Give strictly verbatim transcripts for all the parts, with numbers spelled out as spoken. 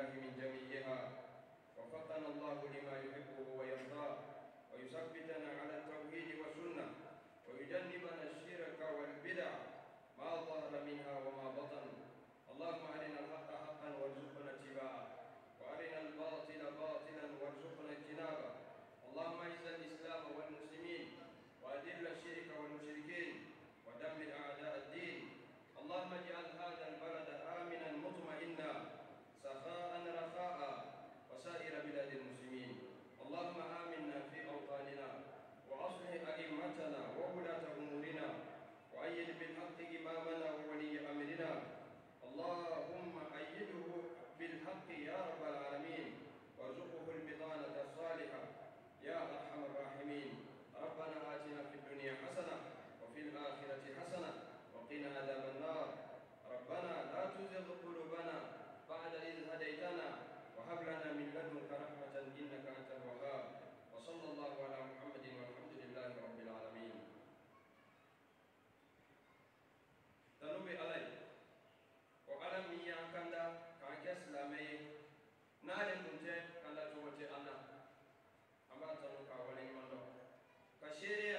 الله من جميعها، وفقنا الله لما يحبه ويرضاه، ويثبتنا على التوحيد والسنة، ويجنبنا الشرك والبدع ما ظهر منها وما بطن. اللهم أرنا الحق حقا وارزقنا اتباعه، وأرنا الباطل باطلا وارزقنا اجتنابه. اللهم أعز الإسلام والمسلمين، وأذل الشرك والمشركين، ودمر أعداء الدين. اللهم اجعل هذا البلد آمنا مطمئنا سخاء رخاء، وسائر بلاد المسلمين. اللهم آمنا في أوطاننا، وأصلح أئمتنا وولاة أمورنا، وأيد بالحق إمامنا وولي أمرنا. اللهم أيده بالحق يا رب العالمين، وارزقه البطانة الصالحة يا أرحم الراحمين. ربنا آتنا في الدنيا حسنة وفي الآخرة حسنة وقنا عذاب النار. ربنا لا تزغ قلوبنا بعد إذ هديتنا، وهب لنا من لدنك رحمة إنك أنت الوهاب. وصلى الله على محمد والحمد لله رب العالمين. تنوبي علي وعلى مياه كندا كان كسلامي نادم كنت كندا توتي أنا أما تنوكا ولين مندو كشيريا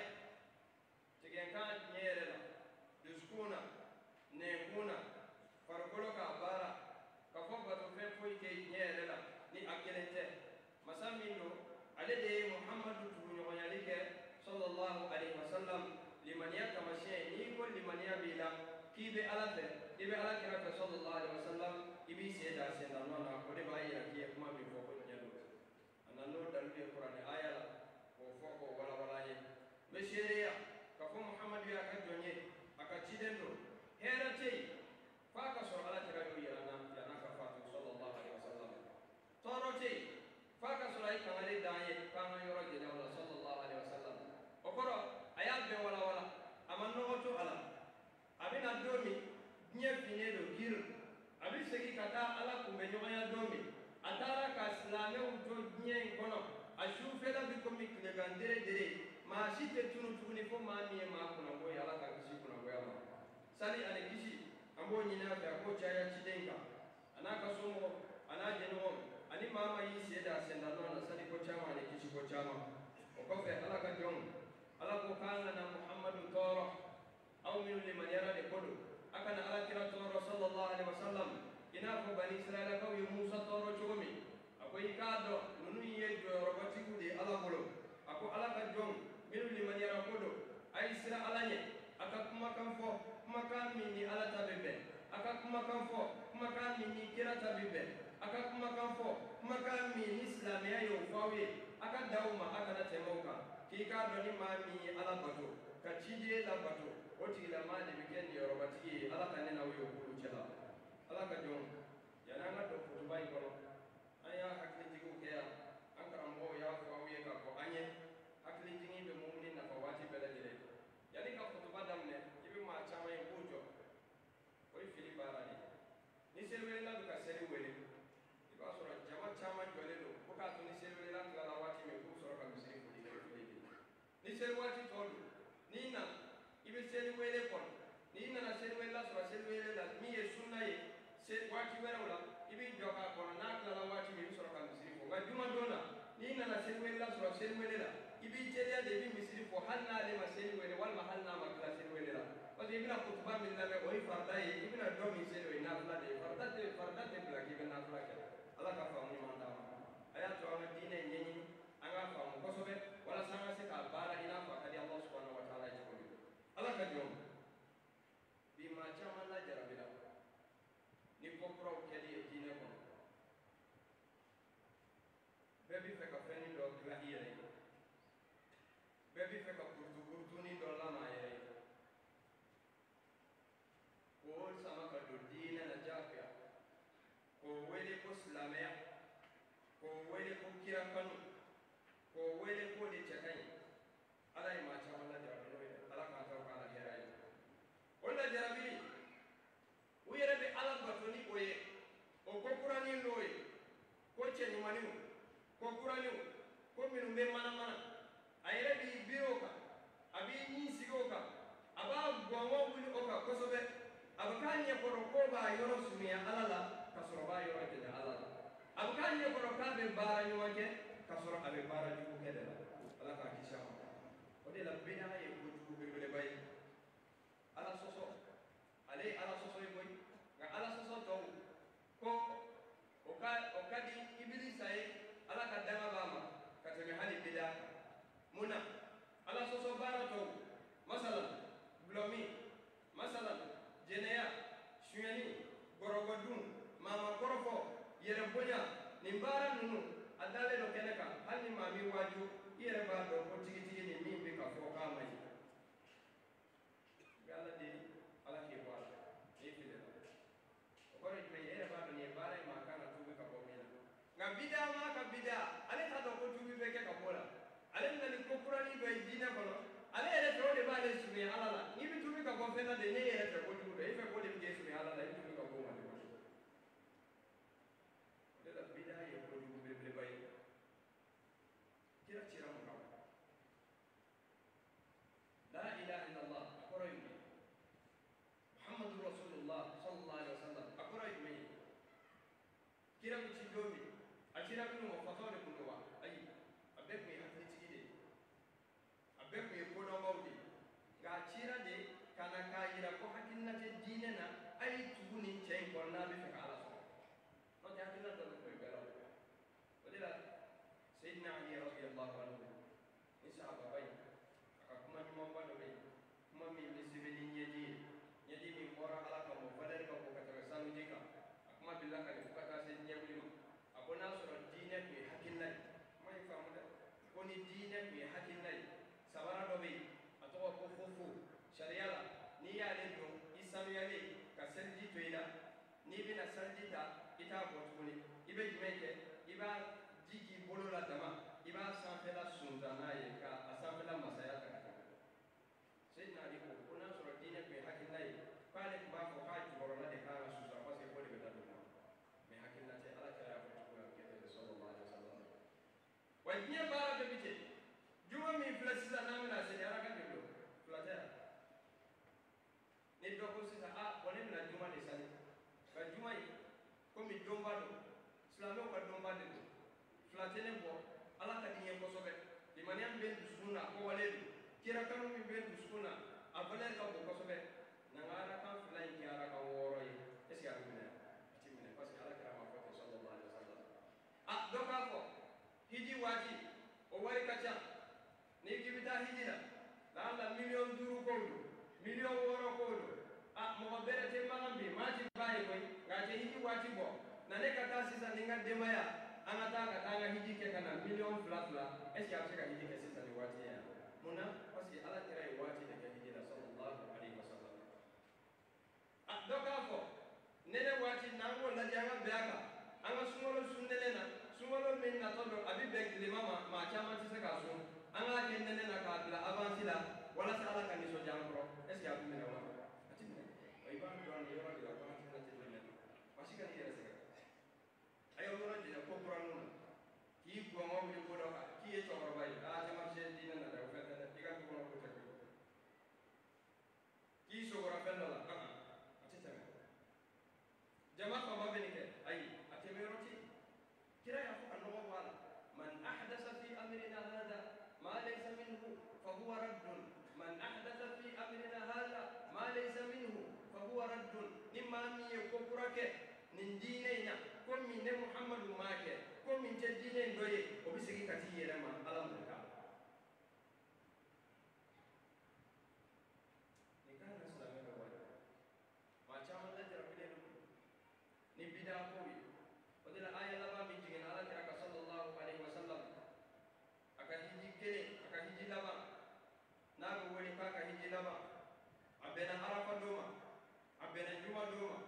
تكين كان نيرلا دسكونا نيكونا فرقلوكا بارا كفوبا تفين فويكي نيرلا ni akelente masamindo alede muhammadu tunyonyalike sallallahu alaihi wasallam limania kama shay ni ko limania bila kibe alate ibe alakira sallallahu alaihi wasallam ibi seda senda nona ko de bayi ya kuma mi foko nyalo anano dalbe qur'an aya ko foko wala wala ye mesheria kafo muhammadu ya kajonye akachidendo herate faka so alakira yo yana yana kafatu sallallahu alaihi wasallam torote faka surai kamari daye kama yoro gele wala sallallahu alaihi wasallam okoro ayat be wala wala amanno to ala abina domi nye finedo gir abi segi kata ala kumbe nyoya domi atara ka islame uto nye kono ashu fela bi komi kle gandere dere ma shite tunu tuni fo ma mi ma kuna go yala ka kishi kuna go yala sali ale kishi ambo nyina ba ko chaya chidenga anaka somo anaje no ani mama yi seda senda no na sali ko chama ne kishi ko chama o ko fe ala ka jom ala ko kana na muhammadu toro aw min liman yara de kodo akana ala kira toro sallallahu alaihi wasallam ina ko bani israila ko yi musa toro chomi ako ikado nunu ye do robati kude ala bolo ako ala ka jom min liman yara kodo ay sira ala nye aka kuma kan fo kuma kan min ni ala tabebe aka kuma kan fo kuma kan min ni kira tabebe aka kuma kan fo kuma kan min islamiya yo fawe aka dauma aka na temoka ki ka do ni ma mi ala bato ka cije la bato oti la ma de biken yo robati ala kan na yo kulu chala ala ka jom yana na do futu bai kono aya hakli jigu ke ya an karambo ya fawe ka ko anye hakli jingi be mu'minin na fawati bela dire yani ka futu badam ne ibi ma chama en bujo koy fili barani ni selwe la ka seri wele iba sura jama chama jole do ko ka to ni selwe la kala wati me ko sura ka misiri ko ni fili ni selwe wati todu ni na ibi selwe wele kon ni na na selwe la sura selwe la mi ye sunna ye se wati wera wala ibi joka kon na kala wati me sura ka misiri ko ga juma dona ni na na selwe la sura selwe la ibi jeria de bi misiri ko halna le ma selwe wal ma halna ma kala selwe la parce que ibina kutuba min la o farda ye ibina do mi selwe na fla de farda de farda de bla ki na fla ke ala ka famu manda aya to ama dine nyenyi anga famu ko sobe wala sanga se ka bara ina fa kadi Allah subhanahu wa ta'ala ji ko ala ka jom bi ma chama la jarabila ni ko pro kedi dine ko bebi fe ka feni do la yere bebi fe ka kurtu kurtu ni do la ma yere ko sama ka do dine na jafia ko wele ko islamia ko wele ko kira kanu ko wele ko de chakai ala ma cha wala jarabi no ala ka ta ka la herai wala jarabi uyere be ala batoni oye o ko qur'ani loye ko cheni manimu ko qur'ani ko minu be mana mana ayere bi biroka abi ni sigoka aba gwawo buli oka ko sobe abakanye ko ko ba yoro sumiya ala la kasoro ba yoro de ala la be bara nyuma ke kasoro abe bara jugu ke de ala ka kisha o de la bida ye ko jugu be be bay ala soso ale ala soso e boy ga ala soso to ko o ka o kadi iblisa e ala ka dama bama ka teme hali bida muna ala soso bara to masalan blomi masalan jeneya shuyani gorogodun mama gorofo yere bonya ni bara nunu adale do keneka hali mami waju yere ba do ko tigi tigi ni mi be ka fo ka mai gala de ala ke ba e file o ko ni yere ba do ni bara ma kana tubi ka bo mina ngam bida ma ka bida ale ta do ko tubi be ke ka bola ale ndani ko kurani do dina kono ale yere to de ba le sumi ala la ni bi tubi ka bo fena de ne yere to ko tubi e fe ko de bi sumi ala la ni tubi ka bo ma de ko de la bida ye ko tubi be be bay kira kira mo kaw la ilaha illallah akoro yumi muhammadur rasulullah sallallahu alaihi wasallam akoro yumi kira ko ci domi akira ko mo fatore ko wa ayi abbe ko hakki ci de abbe ko ko no mawdi ga cira de kana kayira ko hakinna te dine na ayi tuguni cey ko na be ka ala so no ja hakinna do ko garo wadila sayyidina ali radiyallahu anhu isa babai aka kuma mi mamba do be kuma mi misibeli nyeji nyeji mi mora ala ka mo fadar ka ko ka sanu jika akuma billah ka ko ka se nyebuli ma abona so dine ko hakinna mai famu da ko ni dine ko hakinna sabara do be atoko ko fofu sharia la ni ya le do isanu ya le ka sanji to ila ni bina sanji ta ita ko tuni ibe jimeke iba jiki bolo la dama iba sanfela sundana ye ka asanfela masaya ta ka sayyidina ali ko kuna sura dine be hakinna ye pale ba ko haji borona de kana susa ko se ko de beta do me hakinna te ala ka ya ko ko ke de sallallahu alaihi wasallam wa dine bara be bije juma mi flasisa namina se ara ka de do flatera ni do ko sisa a woni na juma de sani ba juma yi ko mi domba do islamo ko domba de do flatene bo ala ka diye ko sobe di maniam ben dusuna ko wale kira kanu mi ben dusuna abale ka ko sobe na ngara ka fulai ki ara ka woro yi esi ara mina ati mina parce que ala kara ma ko sallallahu alaihi wasallam a do ka ko hiji waji o wari kacha ni kibita hijira la la million duru ko million woro ko a mo bere te magambi maji bayi koy ngaje hiji waji bo na ne kata sisa ninga demaya anata ka tanga hiji ke kana million flat fla est ce que ka hiji ke sisa ni wati ya muna parce que ala kira wati de ke hiji sallallahu alaihi wasallam a doka ko nene wati nango la janga beaka anga sumolo sundele na sumolo min na todo abi be limama ma chama tise ka sun anga ke nene na ka bla avanci la wala sa ala kan so jangro est ce que abu mina wa atinne o iban don yoro de la ko na tele parce que ni rese ayo yoro de ko qur'an ki ko mo bi ko do ka ki e choro bay ala jama se dina na da fa ta diga ko no ko ta ki so gora fa la ah atita jama ko ma benike ay atemeroti kira ya ko no wala man ahdatha fi amrina hada ma laysa minhu fa huwa radd man ahdatha fi amrina hada ma laysa minhu fa huwa radd nimma mi ko kurake nin dine ina ko min ne muhammadu make ko min je dine ndoye o bisigi kati yere ma alam ka ni kan islamu ko wala ma chama la jara bile ni bida ko wi o de la aya la ba mi jigen ala ta sallallahu alaihi wasallam aka hiji kene aka hiji lama na go woni ka ka hiji lama abena arafa doma abena juma doma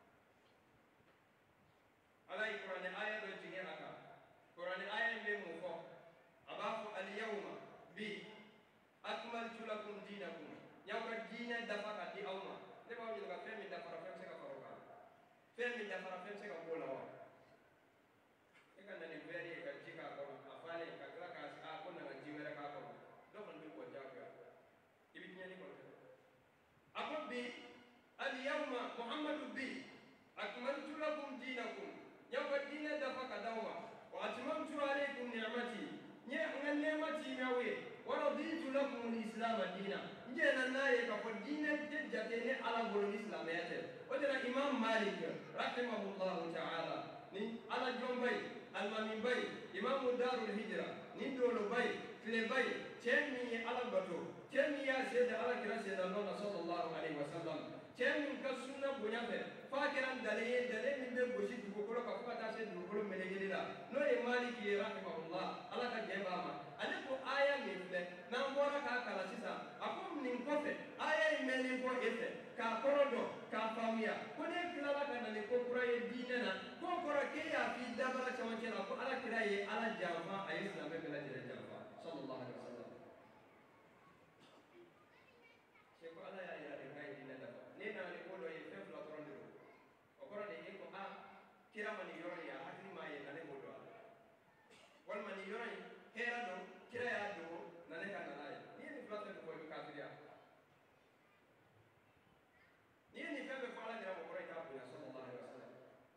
ala qur'an aya do jigen aka qur'an aya be mu ko abafu al yawma bi akmaltu lakum dinakum nyawka dina dafa ka di awma ne ba mi ga femi dafa ra femi ka faroka femi dafa ra femi ka bola wa e kan ni veri ka jika ko afale ka kala ka a ko na jiwere ka ko do kan bi ko jaga ibi nyani ko ako bi al yawma muhammadu bi akmaltu lakum dinakum nyawka dina dafa ka dawma wa atmamtu الإسلام دينا جينا نايك فالدين جاتني على بول الإسلام ياتي وجنا إمام مالك رحمه الله تعالى ني على جنبي المامين بي إمام دار الهجرة ندول بي في بي تيمي على بطو تيمي يا سيد على كرا سيد الله صلى الله عليه وسلم تيمي كسنة بنيافة فاكرا دليل دليل من دل بوشي بقولك فقط تاسد بقول ملكيلا نو مالك رحمه الله على كجبامة أنا كو آية مفلة نامورا كاكالا سيسا أكو من كوفة آية ملين كو إفة كاكورودو كافاميا كوني كلالا كنا نكو كراي ديننا كو كرا كيا في دابرا شمانشلا كو على كراي على جامعة أيسنا بلا جل جامعة صلى الله عليه وسلم شيخ الله يا إلهي كاي ديننا دابا نينا نقولو يفهم لا ترندو أقول لك إيه كو آ كرا من يوري يا حكي ما ينالي بودوا والمن يوري هيرا دو كرا يا دو نالي كان نالي نيني فلاتة كو يكافريا نيني فهم فعلا كرا مقرأ كافريا صلى الله عليه وسلم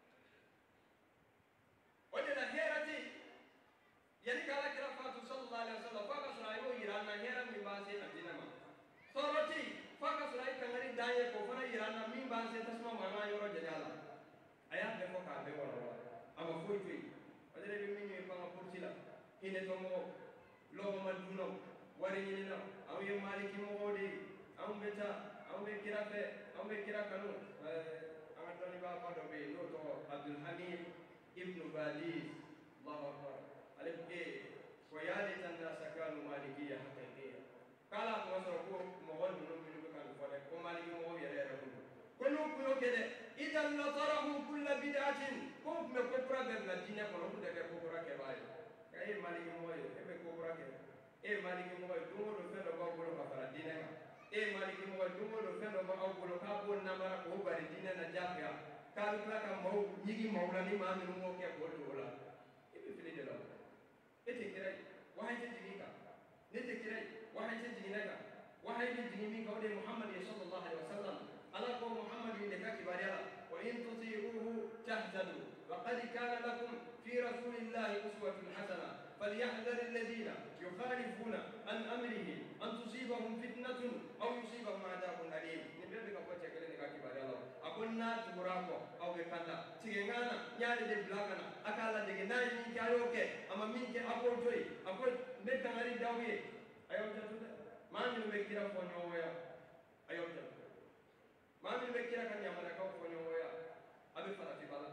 وجنا هيرا تي يعني كلا كرا فاتو صلى الله عليه وسلم فاكا سرايو يرانا هيرا من باسي أجنما صورتي فاكا سراي كمري داية كوفنا يرانا من باسي تسمى مانا يورو جدالا أيام بفو كابي ولا ولا أما فوي فوي وجنا بمين يفهم كورتيلا هنا تومو لو ما دونو ورينينا أو يوم مالك مودي أو بيتا أو بكرا في أو بكرا كانو أنا دوني بابا دوبي نوتو عبد الحميد ابن باديس الله أكبر عليك إيه ويالي الناس كانوا مالكية حقيقية قال أبو مسروق مغول منهم من بكان فلك ومالك مغول يريرهم كلهم كلهم كده إذا لطرحوا كل بدعة كوب مكبرة بالمدينة كلهم ده كبرة كباي كأي مالك مغول إيه كبرة كده إيه مالك مغول دمو دفن لو بقول كفر الدين إيه مالك مغول دمو دفن لو بقول كابون نمرة كوبر الدين نجابيا كارو كلا كمو يجي مولاني ما من مو كبول ولا إيه في الدين إتكراي واحد تجينيكا نتكراي واحد تجينيكا واحد تجيني قول محمد صلى الله عليه وسلم على قول محمد من ذاك باريلا وإن تطيعوه تهتدوا وقد كان لكم في رسول الله أسوة حسنة فليحذر الذين يخالفون عن أمره أن تصيبهم فتنة أو يصيبهم عذاب أليم نبي بك أقول لك لأنك باريلا أقولنا تبراكو أو بكذا تيجانا نياري دبلاغنا أكالا دعنا يمين كايوكي أما مين كأقول توي أقول بتمارين داوية أيوة جاتودا ما من بكيرا فونيويا أيوة جاتودا ما من بكيرا كان يعمل كاو فونيويا أبي فراتي بالا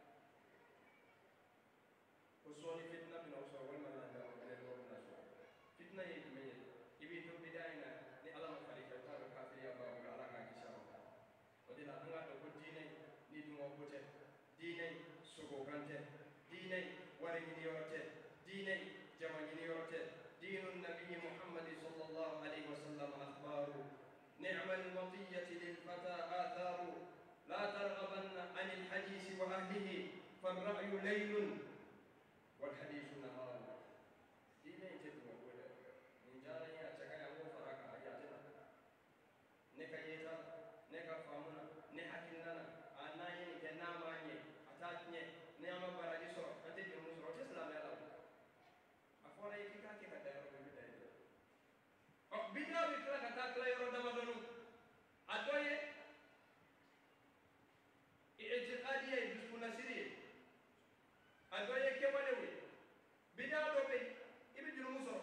وصوني فتنة من أوسع وما لا دعوة من الأمور نشوا فتنة يجمعي يبي تو بداينا لألم فريق الكتاب الكافر يا بابا على كاكيشام ودينا أنا أقول ديني ندمو بوته ديني سوغانته ديني ورينيورته ديني جمانيورته دين النبي محمد صلى الله عليه وسلم أخبار نعم المطية للفتى آثار لا ترغبن عن الحديث وأهله فالرأي ليل والحديث نهار ديني تدمو بوته من جاري أتكا يمو فراك أجاتنا نكا يتا نكا فامنا نحكينا أنا ينك ناماني أتاتني نعم باراديسو أنت جموسو تسلم يا الله أفولا يكيكا كيكا دايرو بيبداية بيدا بكلا كتا كلا يرو دمدنو أدوية إعتقادية بسكونا سيرية أدوية كمالوي بيدا دوبي إبي جنوسو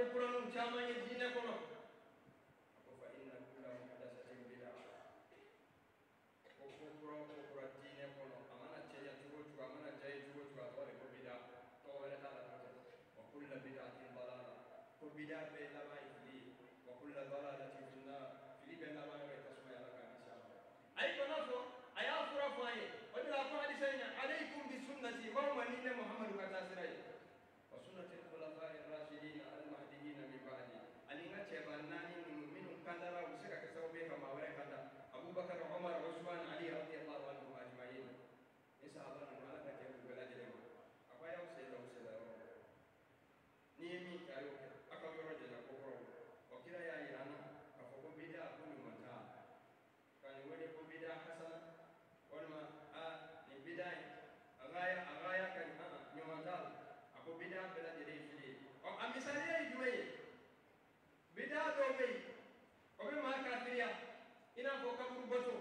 Quran chama ye dine kono ko fa inna kulla muhdathatin bid'ah ko ko kura ko kura dine kono amana ceya tugo tugo amana jay tugo tugo to ko bid'ah to wala ta la wa kullu bid'atin dalalah ko bid'ah be la ba ifli wa kullu dalalatin fi an-nar fili be la ba be tasma ya ka inshallah ay kono fo aya fura fo ay o dira ko hadisayna alaykum bi sunnati wa manina muhammadu katasirai wa sunnati al-khulafa'i ar-rashidin al-mahdiyyin min ba'di alinga chebanani minum kandara usika kasaube kama wale kanda Abu Bakar Umar Uthman Ali radhiyallahu anhum ajma'in isahaba na ka te bela jele ma akaya usela usela ni mi kayo akawero jela ko ko okira ya irana ka fo bid'a ko ni mata kan wani ko bid'a hasana wala a ni bid'a agaya agaya kan ana nyomatal ako bid'a bela jele fili o amisaliya jumaye bid'a do be o be ma kafiriya ina ko kaburu boto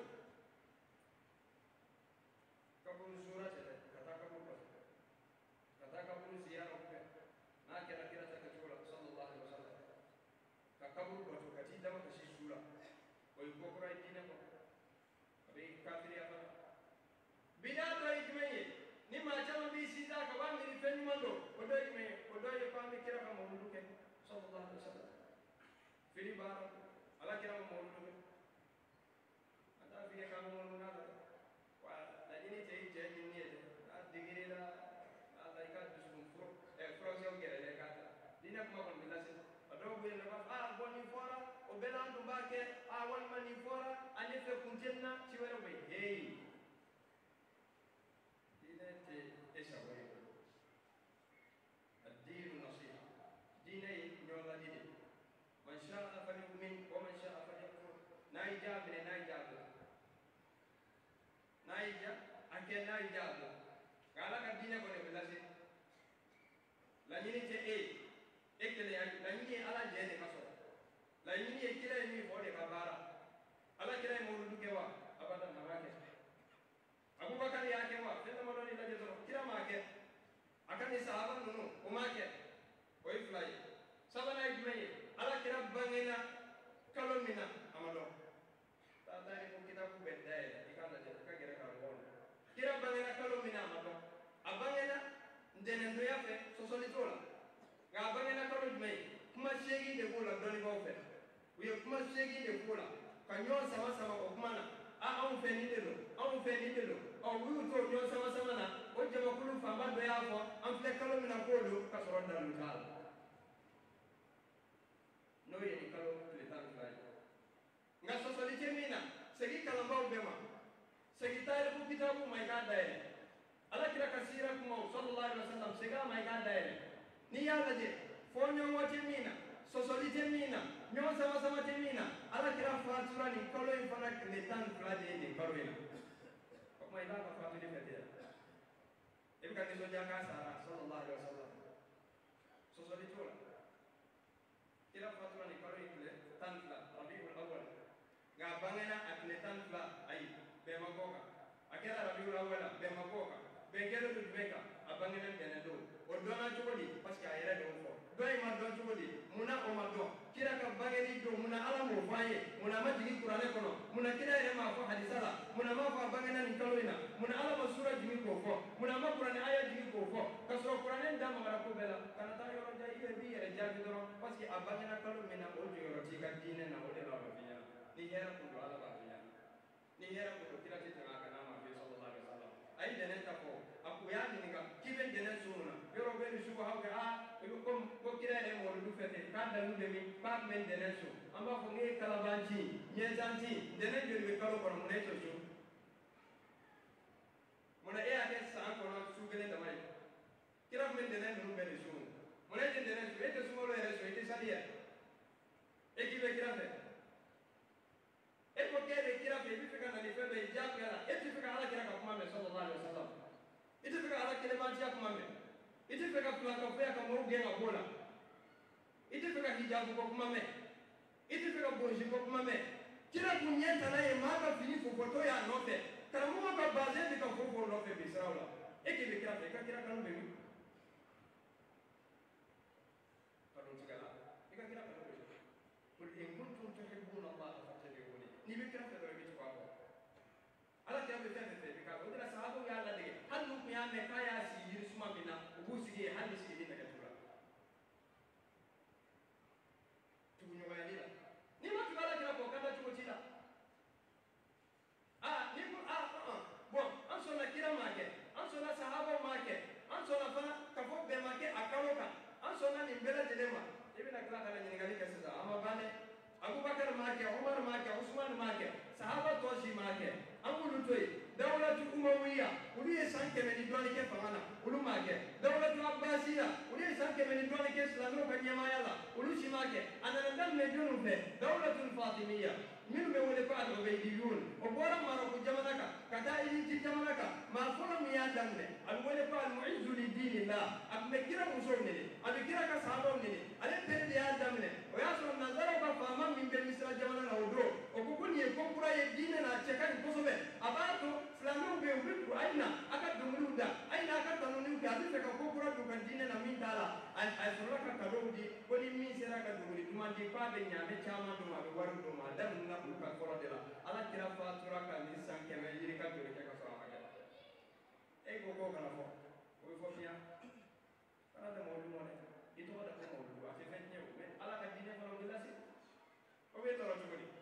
kaburu sura tele kata kaburu boto kata kaburu ziyara ko na kira kira ta katola sallallahu alaihi wasallam ka kaburu boto kati dama ka shi sura o ko ko rai dina ko abe kafiriya fa bid'a do jumaye ni ma chama bi sita ka ba mi fen mando o do jumaye o do ye pa mi kira ka mo nduke sallallahu alaihi wasallam fili bara ala kira mo nduke ata fiye ka mo nuna wa la ni te je ni ni a digire la ala ka dusun fo e froze o gere ka ta dina kuma kon bilase ado bu na ba a boni fora o belandu bake a wal mani fora ani fe kuntenna ci wala bay hey dina te esa way الدين نصيحة ديني نولا ديني من شاء فليؤمن ومن شاء فليكفر نايجا من نايجا نايجا أكيد نايجا قال لك الدين كونه بلاسي لا ينتهي إيه إكلي لا ينتهي على جهة كسر لا ينتهي كلا يمي فودي كبارا على كلا يمولد كوا أبدا نراك أبو بكر يا كوا فين ما لوني لا جزر كلا ما كه أكن الصحابة نونو وما كه ويفلاي سبنا يجمعي على كلا بانينا كلام منا أمالو tata ni kita ku bedai ikana je ka gere ka won kira bangena kalo mina amalo abangena ndene ndo yafe sosoli tola ga bangena kalo jmai kuma shegi de bola doni ba ofe uye kuma shegi de bola kanyo sama sama ko kuma na a on fe ni delo on fe ni delo o wu to nyo sama sama na o jama kulu famba do yafo am fle kalo mina ko do ka soro dalu kal no ye ni kalo le tan fly nga sosolite mina segi kalambau bema segi tayre ku kitabu mai ga daire ala kira kasira kuma sallallahu alaihi wasallam sega mai ga daire ni yalla je fonyo wote mina sosolite mina nyo sama sama te mina ala kira fatura ni kolo infana le tan flade ni karwena ko mai la ka fatu ni fete e ka ni so jaka sara sallallahu alaihi wasallam sosolite wala kira fatura ni karo ikle tan fla rabiul awwal ga bangena atletan fla ay be magoka akela rabiul awwal be magoka be gelo du meka abangena dene do o dona jogodi parce que ayere do fo do ay ma do jogodi muna o ma do kira ka bangeni do muna ala mo faye muna ma jigi qur'ane kono muna kira ere ma fo hadisala muna ma fa bangena ni kaloina muna ala ma sura jigi ko fo muna ma qur'ane aya jigi ko fo kasro qur'ane nda ma ra ko bela kana ta yoro jai be bi ere jabi do parce que abangena kalo mina o joro ti ka dine na o de ba biya ni hera ko do ala ba biya ni hera ko kira ti ta kana ma bi sallallahu alaihi wasallam ay denen ta ko aku ya ni ga kiben denen sununa yoro be ni suko hawga a ko ko kira e mo du fete ka da lu be mi ba men denen su amba ko ngi kala banji nye zanti denen jori be kalo ko mo ne to su mo na e ake sa ko na su gele da mai kira men denen lu be ni su mo ne denen su e to su mo lo e su e ti salia e ki be kira fe e ko kere kira fe bi fika na ni fe be jakara e ti fika ala kira ka kuma me sallallahu alaihi wasallam e ti fika ala kile ma jak kuma me e ti fika kula ka fe ka mo ge ma bola e ti fika hijabu ko kuma me e ti fika bonji ko kuma me kira kunyeta na ye ma ka fini ko foto ya note kara mo ka baze bi ka fo fo no fe bi srawla e ki be kira fe ka kira ka no be mi pardon tigala ke fangana ulu make dawlatu abbasiya uli sanke men doni ke islamu ka nyama yala ulu shimake anana dam ne jonu fe dawlatu fatimiyya min be wole ko al ubaydiyun o bora maro ko jamanaka kata ili ti jamanaka ma fola mi ya damne al wole ko al mu'izzu li dinillah ak me kira muso ne al kira ka sahaba ne ale pende ya damne o ya so nazara ba fama min be misra jamana na odo o ko kuni ko kura ye dine na chekani kosobe abato islamu be wiku aina aka dumuluda aina aka tanuni ka adu ka ko kura du kan dine na min tala ay ay so ka kadodi ko ni min sera ka dumuli duma di pa be nyame chama duma be waru duma dam na ku ka kora de la ala kira fatura ka ni san keme yiri ka jori ke ka so amaka e go go kana fo o fo fiya kana da mo lu mo ne ito da ko mo lu ate fen nyew me ala ka dine fo lo lasi o be to ro to ni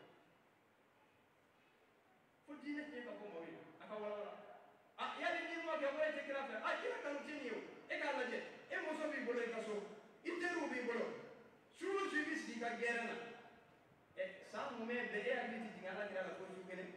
fo dine ke ka ko mo wi aka wala wala a yali ni mo ke mo te kira fa a kira kan tini yo e ka la je e mo so bi bolo e ka so iteru bi bolo suru ci bis di ka gerana e sa mo me be e abiti di ngala kira la ko su kene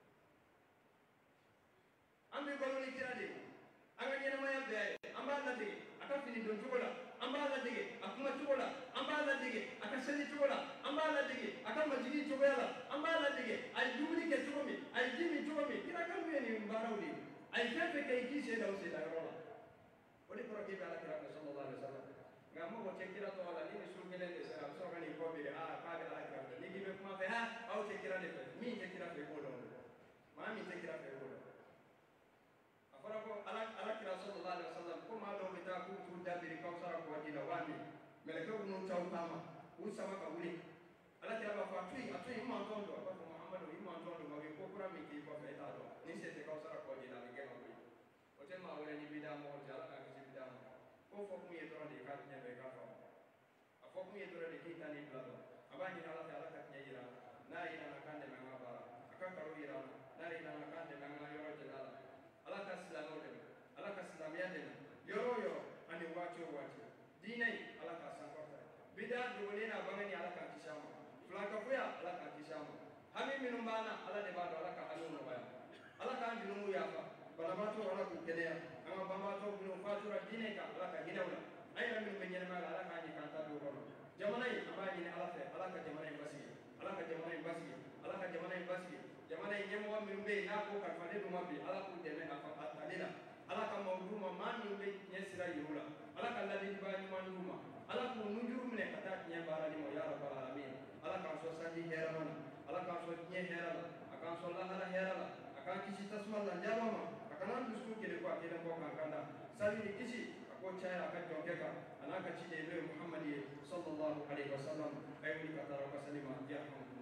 ambe bolo ni kira de anga nyena ma ya be amba la de aka fini don tugola amba la de akuma tugola amba la de aka seni tugola amba la de aka majigi tugola amba la de ay dubni ke tugomi ay jimi tugomi kira kan we ni mbarawli ay fefe ke ki se daw se da rola woni ko ke bala kira sallallahu alaihi wasallam ngam mo te kira to ala ni sul kele de sara so kan ko be a ka be ala kira ni be kuma fe ha au te kira de mi te kira fe ko do ma mi te kira fe ko do afara ko ala ala kira sallallahu alaihi wasallam ko ma do be ta ku tu da bi ka sara ko di da wani mele ko no taw tama un sama ka wuli ala kira ba fa tui atui ma to do ko muhammadu ima to do ma be ko kura mi ki ko fe ta do ni se te ka sara ko di da ge ma wuli o te ma wala ni bida mo jala ka ki bida mo ko fo mu ye to de ka nya be ka fa a fo mu ye to de ki ta ni bla do abani ala ta ala ka nya ira na ina na kan de ma bara aka ka ro ira na ina na kan de ma yoro jala ala ka silamo de ala ka silamiya de yoro yoro ani wacho wacho dinai ala ka sankorta bida do wala na bangani ala ka kishama flaka fuya ala ka kishama hami minumbana ala de bado ala ka anu no baya ala ka andinu ya fa balabato ala ku kelea anga bambato binu fatura dine ka ala ka ginawla ayra min benyana mala ala ka ni kanta do kono jamanai abani ni ala fe ala ka jamanai basi ala ka jamanai basi ala ka jamanai basi jamanai nyemo wa min be na ko ka fade do mabi ala ku deme afa atadila ala ka mawduma man min be nyesira yula ala ka ladi ba ni manuma ala ku nujuru mine kata nya bara ni mo ya rabbal alamin ala ka so sandi herana ala ka so nye herala akan so la hala herala akan kisi tasma la jalama akan dusu kele ko akele ko kankanda sali ni kisi ako chaya akan jongeka anaka chide be muhammadi sallallahu alaihi wasallam ayuni katara ka salima ya